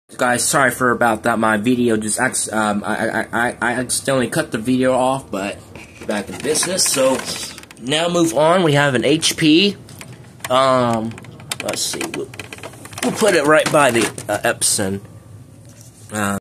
Guys, sorry for about that. My video just I accidentally cut the video off, but back in business. So now move on. We have an HP. Let's see. We'll put it right by the Epson.